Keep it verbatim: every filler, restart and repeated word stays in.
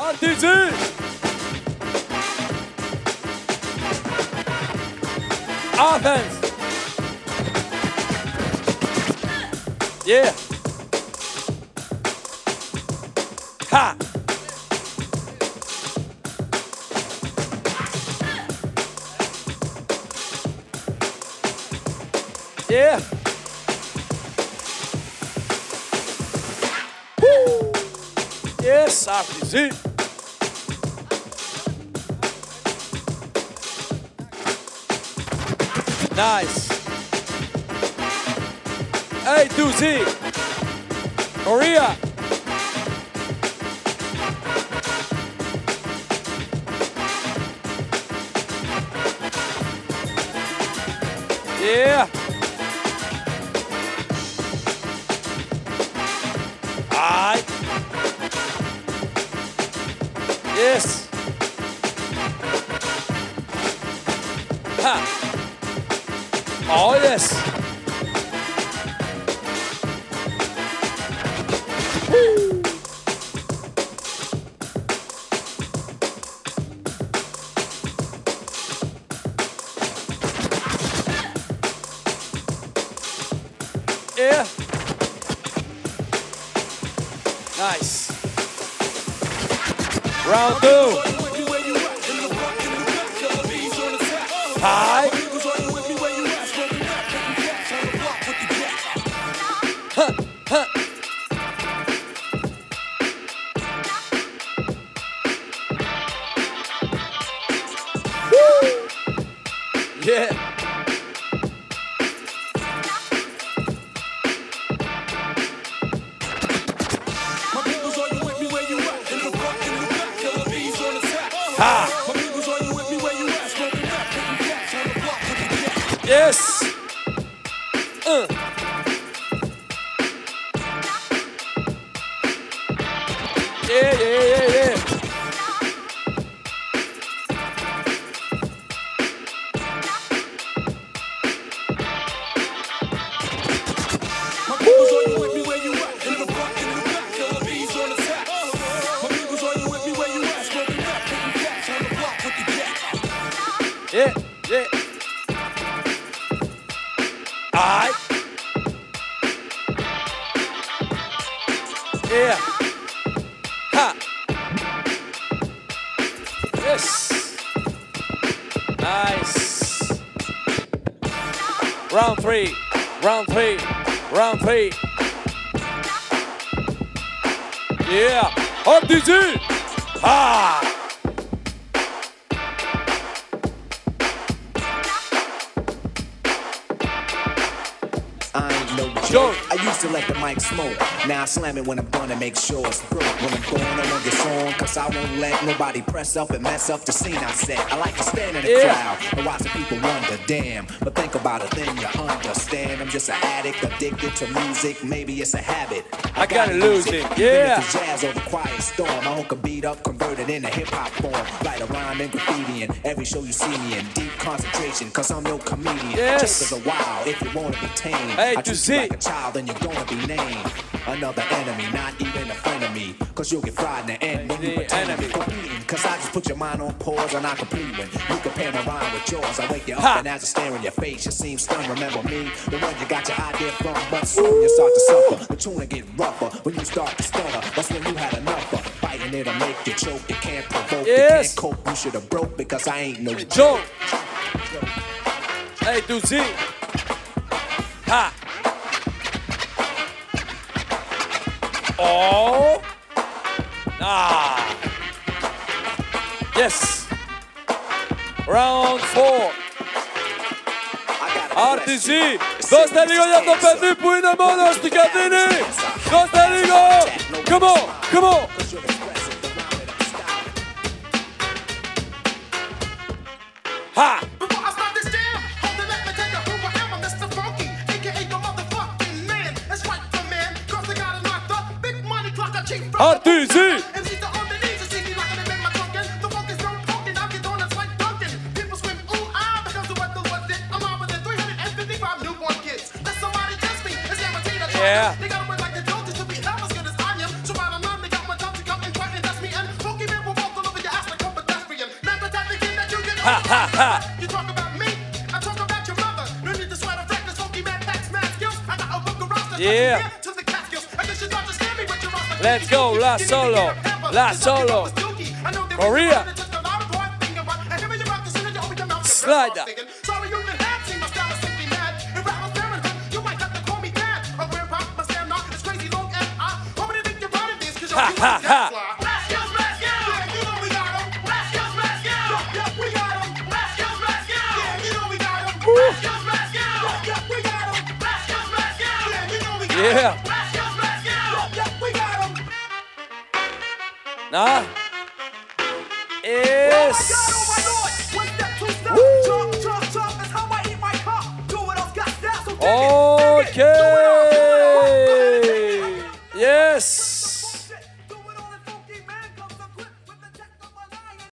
R T Z. Offense. Yeah. Ha. Yeah. Woo. Yes, R T Z. Nice. A to Z. Korea. Yeah. Aye. Yes. Ha. Oh, yes. Woo. Yeah. Nice. Round two. High. Huh, huh. Woo. Yeah. Ha. Yes. Uh. Yeah, yeah, yeah, yeah. Yeah, yeah. Alright. Yeah. Ha. Yes. Nice. Round three. Round three. Round three. Yeah. R T Z. Ha. Yo. I used to let the mic smoke. Now I slam it when I'm done and make sure it's broke. When I'm going, I won't get on, cause I won't let nobody press up and mess up the scene I set. I like to stand in the Yeah. crowd and watch the people wonder, damn. But think about it, then you understand. I'm just an addict, addicted to music. Maybe it's a habit. I gotta lose it, yeah. Even if it's jazz or the quiet storm, I hook a beat up, convert it into hip-hop form. Write a rhyme and graffiti in every show you see me in. Deep concentration, cause I'm no comedian. Yes. Chasers are wild, if you wanna be tame. Hey, I to treat you like see. a child, then you're gonna be named another enemy, not even a friend of me. Cause you'll get fried in the end when you The pretend to be enemy. competing. Cause I just put your mind on pause and I complete when you compare my rhyme with yours. I wake you up Ha. and as I stare in your face, you seem stunned. Remember me, the one you got your idea from, but soon you start to suffer. The tune will get rougher when you start to stutter. That's when you had enough of fighting it'll make you choke. You can't provoke, Yes. you can't cope. You should have broke because I ain't no joke. Joe. A to Z. Ha. Oh. Ah. Yes. Round four. R T Z. Dosta ligo ja to pewnie płynę mono z tykatyny. Dosta ligo. Come on, come on. Ha. Before I start this jam, hold on, let me tell you who I am. I'm Mister Funky, aka the motherfucking man. That's right, the man, cause they got it locked up. Big money clock, I cheat from R T Z. M C's are on their knees, you see me rocking them in my trunkin'. The funk is no poking, I get donuts like Dunkin'. People scream, ooh, ah, because the weather was it. I'm on with the three hundred fifty-five newborn kids. Let somebody test me, it's guaranteed I Yeah. They gotta work like the Joneses to be hell as good as I am. So while I'm on, they got my time to come and try and test me. And Funky Man ha, ha, ha. You talk about me, I talk about your mother. No need to sweat a freckles, funky man, facts, mad skills. I got a book of rosters. Yeah. To the Catskills. I guess you thought to scare me with your roster. Let's go, La Solo, La Solo. Maria. Slide that. Sorry, you didn't have seen my style is simply mad. If I was parenthood, you might have to call me dad. Or grandpa, my stand on is crazy long and I hope you think you're proud of this, cause you're Ha, ha, ha. Blast skills, blast skills. Yeah, you know we got 'em. Blast skills, blast skills. Yeah, yeah, we got 'em. Blast skills, blast skills. Yeah, you know we got 'em. Blast skills, blast skills. Yeah, yeah, we got 'em. Blast skills, blast skills. Yeah, you know we got 'em. Yeah. Blast skills, blast skills. Yeah, yeah, we got 'em. Nah. Oh my God, oh Is. my Lord. One step, two step. Woo. Chop, chop, chop. That's how I eat my cup. Do what else got style, so dig it, dig it. Okay.